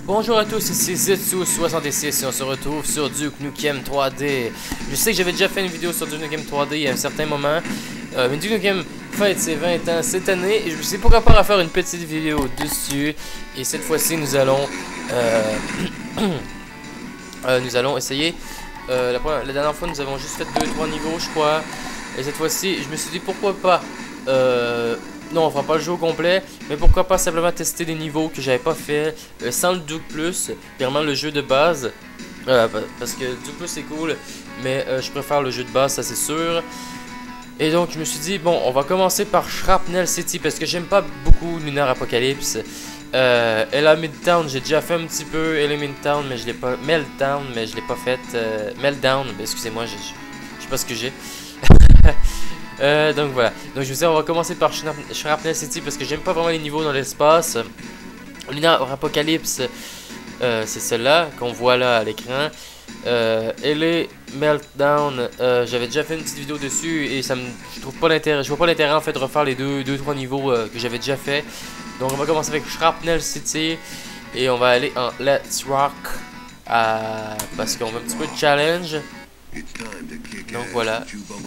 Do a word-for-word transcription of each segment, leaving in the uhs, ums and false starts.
Bonjour à tous, ici Zetsu soixante-six et on se retrouve sur Duke Nukem trois D. Je sais que j'avais déjà fait une vidéo sur Duke Nukem trois D il y a un certain moment, euh, mais Duke Nukem fête ses vingt ans cette année et je me suis dit pourquoi pas refaire une petite vidéo dessus. Et cette fois-ci nous allons euh, euh, nous allons essayer. Euh, la, première, la dernière fois nous avons juste fait deux trois niveaux je crois. Et cette fois-ci je me suis dit pourquoi pas euh, non, on fera pas le jeu au complet, mais pourquoi pas simplement tester des niveaux que j'avais pas fait euh, sans le Duke Plus, vraiment le jeu de base. Euh, parce que Duke Plus c'est cool, mais euh, je préfère le jeu de base, ça c'est sûr. Et donc je me suis dit, bon, on va commencer par Shrapnel City, parce que j'aime pas beaucoup Lunar Apocalypse. Euh, Ella Midtown, j'ai déjà fait un petit peu Ella Midtown, mais je l'ai pas. Meltdown, mais je l'ai pas fait. Euh, Meltdown, excusez-moi, je sais pas ce que j'ai. Euh, donc voilà, donc je vous dis on va commencer par Shrapnel City parce que j'aime pas vraiment les niveaux dans l'espace. Lunar Apocalypse, euh, c'est celle-là qu'on voit là à l'écran. Euh, L A Meltdown, euh, j'avais déjà fait une petite vidéo dessus et ça me, je trouve pas l'intérêt, je vois pas l'intérêt en fait de refaire les deux, deux trois niveaux euh, que j'avais déjà fait. Donc on va commencer avec Shrapnel City et on va aller en Let's Rock à, parce qu'on a un petit peu de challenge. Donc voilà.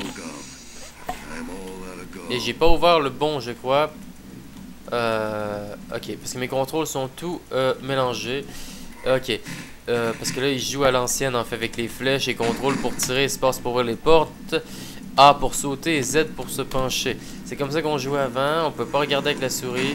Et j'ai pas ouvert le bon, je crois. Euh, ok, parce que mes contrôles sont tout euh, mélangés. Ok, euh, parce que là, il joue à l'ancienne, en fait, avec les flèches et contrôle pour tirer, espace pour ouvrir les portes, A pour sauter et Z pour se pencher. C'est comme ça qu'on jouait avant, on peut pas regarder avec la souris.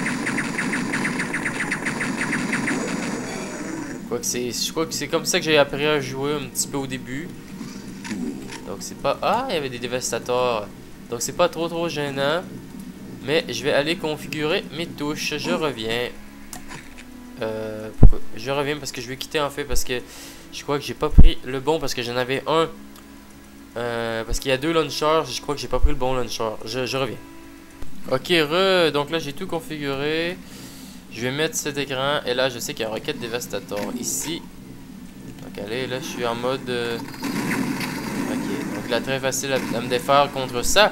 Quoi que c'est, je crois que c'est comme ça que j'ai appris à jouer un petit peu au début. Donc c'est pas... Ah, il y avait des dévastateurs. Donc c'est pas trop trop gênant. Mais je vais aller configurer mes touches. Je reviens. Euh, je reviens parce que je vais quitter en fait. Parce que je crois que j'ai pas pris le bon. Parce que j'en avais un. Euh, parce qu'il y a deux launchers. Je crois que j'ai pas pris le bon launcher. Je, je reviens. Ok, re. Donc là j'ai tout configuré. Je vais mettre cet écran. Et là je sais qu'il y a Rocket Devastator ici. Donc allez, là je suis en mode... Euh... Ok, donc là très facile à, à me défaire contre ça.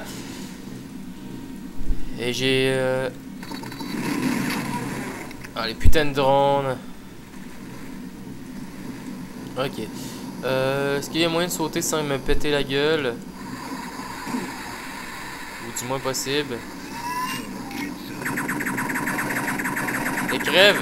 Et j'ai... Euh... Ah, les putains de drones. Ok. Euh, Est-ce qu'il y a moyen de sauter sans me péter la gueule? Ou du moins possible. Et crève.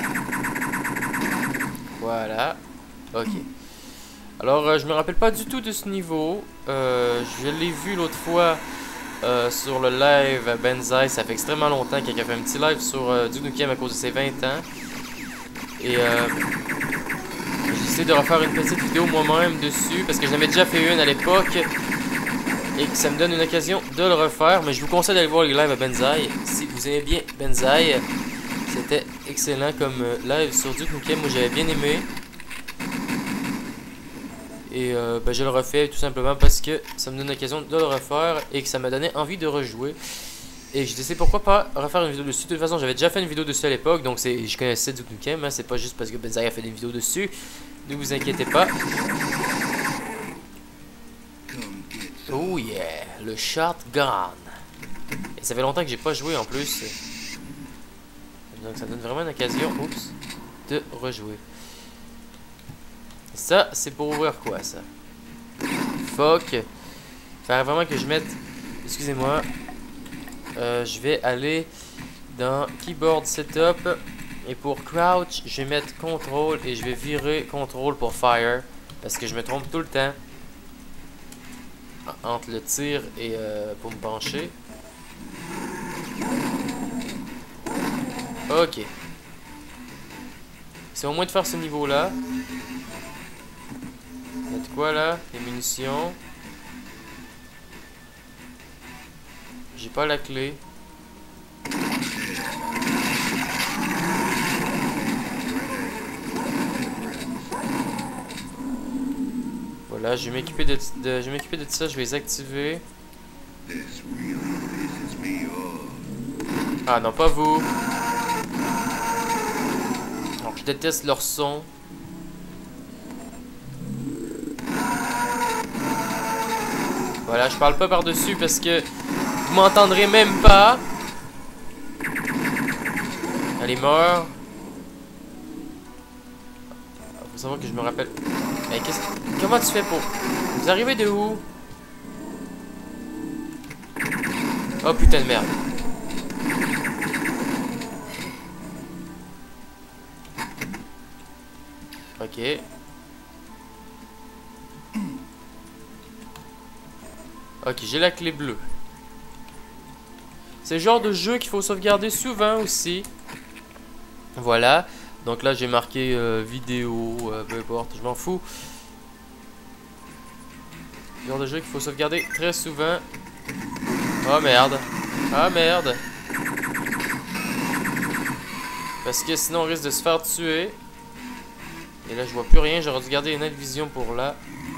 Voilà. Ok. Alors, euh, je me rappelle pas du tout de ce niveau. Euh, je l'ai vu l'autre fois euh, sur le live à Benzaï. Ça fait extrêmement longtemps qu'il a fait un petit live sur euh, Duke Nukem à cause de ses vingt ans. Et euh, j'essaie de refaire une petite vidéo moi-même dessus parce que j'en avais déjà fait une à l'époque. Et que ça me donne une occasion de le refaire. Mais je vous conseille d'aller voir les lives à Benzaï. Si vous aimez bien Benzaï, c'était excellent comme euh, live sur Duke Nukem. Moi, j'avais bien aimé. Et euh, ben, je le refais tout simplement parce que ça me donne l'occasion de le refaire et que ça m'a donné envie de rejouer. Et je décidé pourquoi pas refaire une vidéo dessus. De toute façon, j'avais déjà fait une vidéo dessus à l'époque, donc je connaissais Duke Nukem. Hein, c'est pas juste parce que Benzaï a fait des vidéos dessus. Ne vous inquiétez pas. Oh yeah, le shotgun. Et ça fait longtemps que j'ai pas joué en plus. Donc ça donne vraiment une occasion, oups, de rejouer. Ça, c'est pour ouvrir quoi, ça? Fuck. Il faudrait vraiment que je mette... Excusez-moi. Euh, je vais aller dans Keyboard Setup. Et pour Crouch, je vais mettre Control. Et je vais virer Control pour Fire. Parce que je me trompe tout le temps. Entre le tir et euh, pour me pencher. Ok. C'est au moins de faire ce niveau-là. Mettre quoi là? Les munitions. J'ai pas la clé. Voilà, je vais m'occuper de, de je vais m'occuper de ça, je vais les activer. Ah non, pas vous. Alors, je déteste leur son. Voilà, je parle pas par-dessus parce que vous m'entendrez même pas. Elle est morte. savoir que je me rappelle. Mais qu'est-ce comment tu fais pour... Vous arrivez de où? Oh putain de merde. Ok. Ok, j'ai la clé bleue. C'est le genre de jeu qu'il faut sauvegarder souvent aussi. Voilà. Donc là, j'ai marqué euh, vidéo, euh, peu importe, je m'en fous. Le genre de jeu qu'il faut sauvegarder très souvent. Oh merde. Ah merde. Parce que sinon on risque de se faire tuer. Et là je vois plus rien, j'aurais dû garder une autre vision pour là.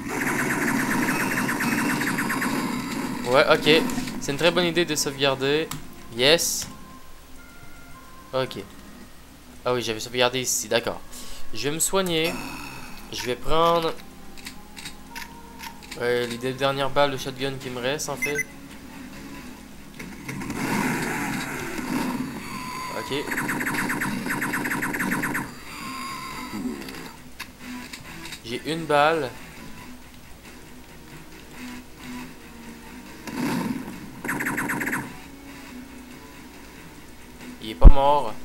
Ouais, ok. C'est une très bonne idée de sauvegarder. Yes. Ok. Ah oui, j'avais sauvegardé ici, d'accord. Je vais me soigner. Je vais prendre euh, les deux dernières balles de shotgun qui me restent en fait. Ok. J'ai une balle. Il est pas mort.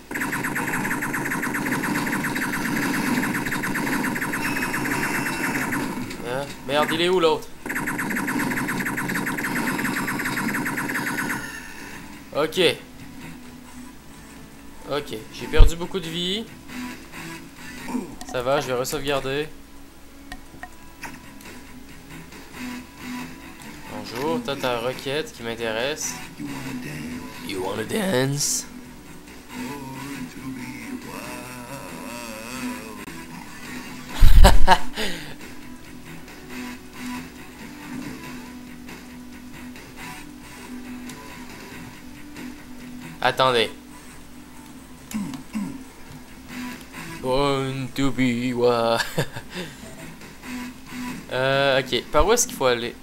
Hein? Merde, il est où l'autre? Ok. Ok, j'ai perdu beaucoup de vie. Ça va, je vais re-sauvegarder. Bonjour, t'as ta requête qui m'intéresse. You wanna dance? Attendez. Born to be wild. euh, ok, par où est-ce qu'il faut aller?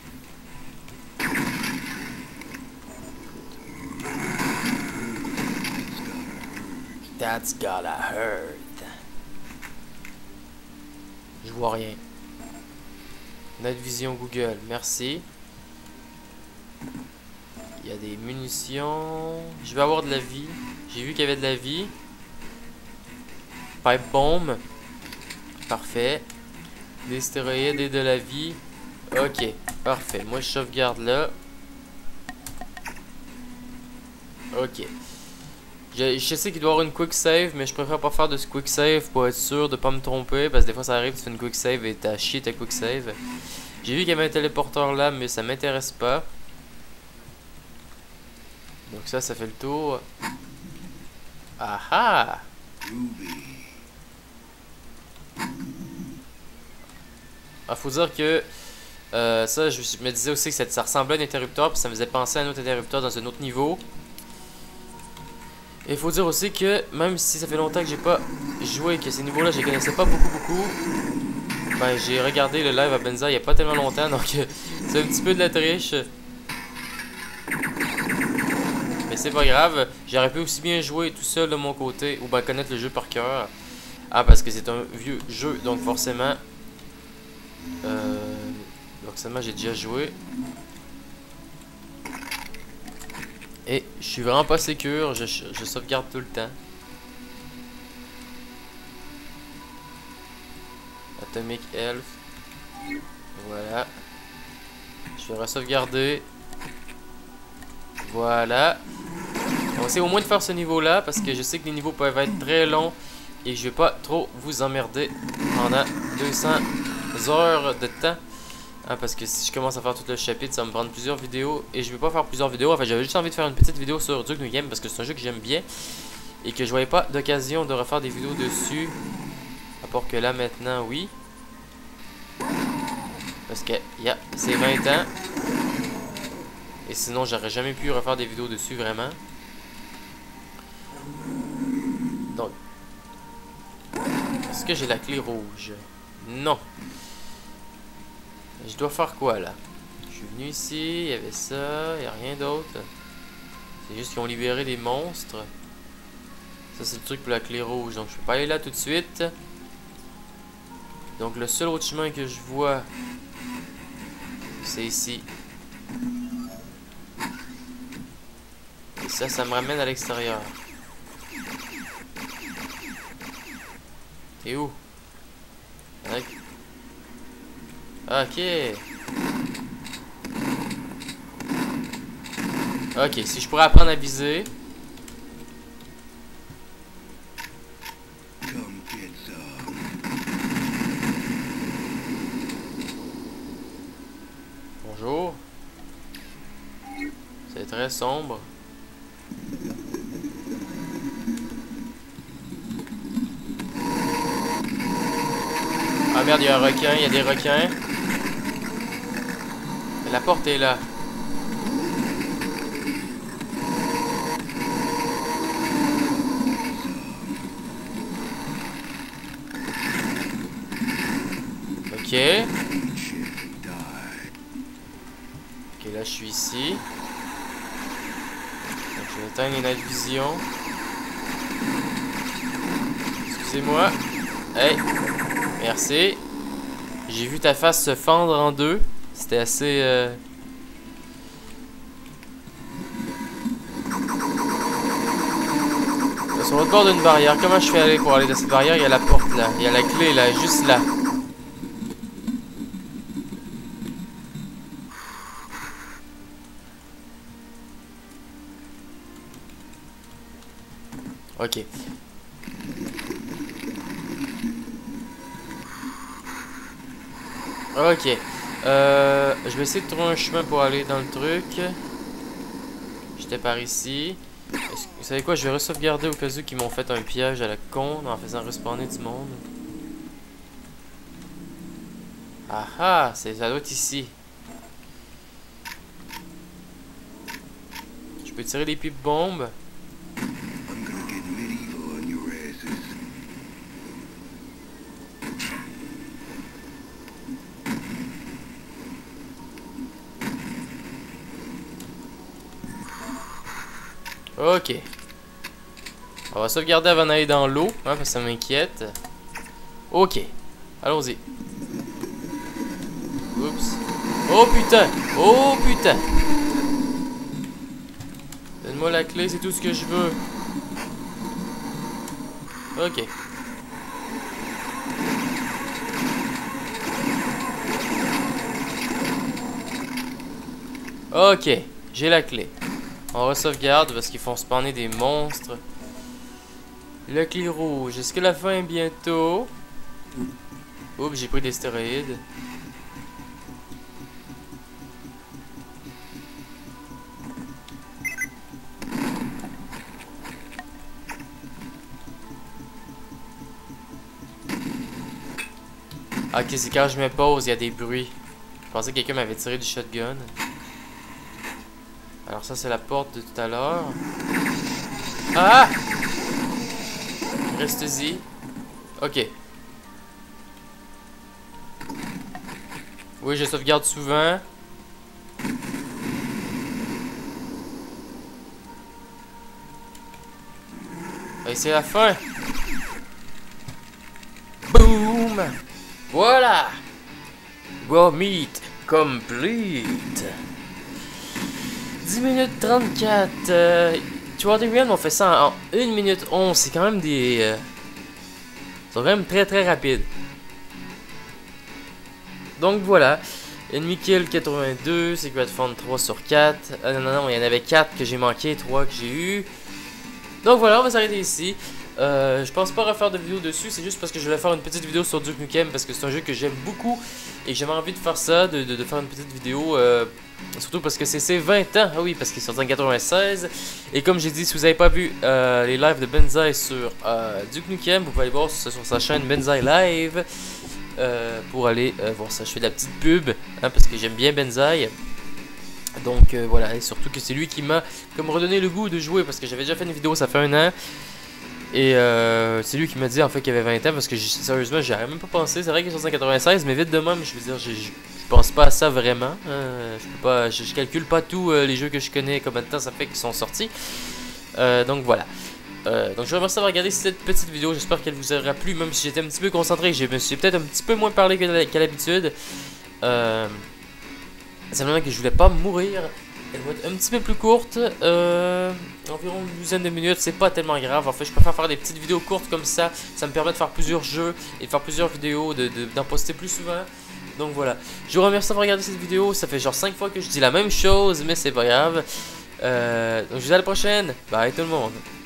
That's gotta hurt. Je vois rien. Notre vision Google, merci. Il y a des munitions. Je vais avoir de la vie. J'ai vu qu'il y avait de la vie. Pipe bomb. Parfait. Des stéroïdes et de la vie. Ok, parfait. Moi je sauvegarde là. Ok. Je, je sais qu'il doit y avoir une quick save, mais je préfère pas faire de ce quick save pour être sûr de pas me tromper. Parce que des fois ça arrive, tu fais une quick save et t'as chié ta quick save. J'ai vu qu'il y avait un téléporteur là, mais ça m'intéresse pas. Donc ça, ça fait le tour. Ah ah! Ah, faut dire que euh, ça, je me disais aussi que ça, ça ressemblait à un interrupteur, puis ça me faisait penser à un autre interrupteur dans un autre niveau. Et il faut dire aussi que même si ça fait longtemps que j'ai pas joué, que ces niveaux-là, je les connaissais pas beaucoup, beaucoup. Ben, j'ai regardé le live à Benza il y a pas tellement longtemps, donc c'est un petit peu de la triche. Mais c'est pas grave, j'aurais pu aussi bien jouer tout seul de mon côté, ou ben connaître le jeu par cœur. Ah, parce que c'est un vieux jeu, donc forcément... Euh... Donc forcément j'ai déjà joué. Et je suis vraiment pas sécure, je, je sauvegarde tout le temps. Atomic Elf. Voilà. Je vais re-sauvegarder. Voilà. On va essayer au moins de faire ce niveau là, parce que je sais que les niveaux peuvent être très longs. Et je vais pas trop vous emmerder pendant deux cents heures de temps. Hein, parce que si je commence à faire tout le chapitre, ça va me prendre plusieurs vidéos. Et je vais pas faire plusieurs vidéos. Enfin, j'avais juste envie de faire une petite vidéo sur Duke Nukem, parce que c'est un jeu que j'aime bien. Et que je voyais pas d'occasion de refaire des vidéos dessus. À part que là maintenant, oui. Parce que il y a c'est vingt ans. Et sinon, j'aurais jamais pu refaire des vidéos dessus vraiment. Donc, est-ce que j'ai la clé rouge? Non. Je dois faire quoi là? Je suis venu ici, il y avait ça, il n'y a rien d'autre. C'est juste qu'ils ont libéré des monstres. Ça c'est le truc pour la clé rouge, donc je peux pas aller là tout de suite. Donc le seul autre chemin que je vois, c'est ici. Et ça, ça me ramène à l'extérieur. T'es où? Ok. Ok, si je pourrais apprendre à viser. Bonjour. C'est très sombre. Ah merde, il y a un requin, il y a des requins. La porte est là. Ok. Ok, là je suis ici. Donc, je vais éteindre les night vision. Excusez-moi. Hey. Merci. J'ai vu ta face se fendre en deux. C'était assez... Euh... Sur l'autre bord d'une barrière. Comment je fais aller pour aller dans cette barrière? Il y a la porte là. Il y a la clé là, juste là. Ok. Ok. Euh, je vais essayer de trouver un chemin pour aller dans le truc. J'étais par ici. Vous savez quoi? Je vais re-sauvegarder au cas où qu'ils m'ont fait un piège à la con en faisant respawner du monde. Ah ah! Ça doit être ici. Je peux tirer les pipes bombes. Ok. On va sauvegarder avant d'aller dans l'eau, hein, parce que ça m'inquiète. Ok. Allons-y. Oups. Oh putain! Oh putain! Donne-moi la clé, c'est tout ce que je veux. Ok. Ok. J'ai la clé. On re-sauvegarde parce qu'ils font spawner des monstres. Le clé rouge. Est-ce que la fin est bientôt? Oups, j'ai pris des stéroïdes. Ok, c'est quand je me pose, il y a des bruits. Je pensais que quelqu'un m'avait tiré du shotgun. Alors ça, c'est la porte de tout à l'heure. Ah! Reste-y. Ok. Oui, je sauvegarde souvent. Et c'est la fin. Boom! Voilà! Raw meat complete. dix minutes trente-quatre. Euh, Twilight on fait ça en une minute onze. C'est quand même des... Euh, ils sont quand même très très rapides. Donc voilà. Enemy kill quatre-vingt-deux. Secret Fund trois sur quatre. Ah non, non, non, il y en avait quatre que j'ai manqué, trois que j'ai eu. Donc voilà, on va s'arrêter ici. Euh, je pense pas refaire de vidéo dessus, c'est juste parce que je voulais faire une petite vidéo sur Duke Nukem parce que c'est un jeu que j'aime beaucoup et j'avais envie de faire ça, de, de, de faire une petite vidéo, euh, surtout parce que c'est ses vingt ans, ah oui, parce qu'il est sorti en quatre-vingt-seize. Et comme j'ai dit, si vous n'avez pas vu euh, les lives de Benzaï sur euh, Duke Nukem, vous pouvez aller voir sur, sur sa chaîne Benzaï Live euh, pour aller euh, voir ça. Je fais de la petite pub hein, parce que j'aime bien Benzaï. Donc euh, voilà, et surtout que c'est lui qui m'a comme redonné le goût de jouer parce que j'avais déjà fait une vidéo, ça fait un an. Et euh, c'est lui qui m'a dit en fait qu'il avait vingt ans parce que sérieusement j'y avais même pas pensé. C'est vrai qu'il est sorti en quatre-vingt-seize, mais vite de même, je veux dire, je pense pas à ça vraiment. Euh, je peux pas, je, je calcule pas tous euh, les jeux que je connais, combien de temps ça fait qu'ils sont sortis. Euh, donc voilà. Euh, donc je vous remercie d'avoir regardé cette petite vidéo, j'espère qu'elle vous aura plu, même si j'étais un petit peu concentré, je me suis peut-être un petit peu moins parlé qu'à l'habitude. Euh, simplement que je voulais pas mourir. Elle va être un petit peu plus courte, euh, environ une douzaine de minutes, c'est pas tellement grave. En fait, je préfère faire des petites vidéos courtes comme ça, ça me permet de faire plusieurs jeux et de faire plusieurs vidéos, d'en de, de, poster plus souvent. Donc voilà, je vous remercie d'avoir regardé cette vidéo, ça fait genre cinq fois que je dis la même chose, mais c'est pas grave. Euh, donc je vous dis à la prochaine, bye tout le monde.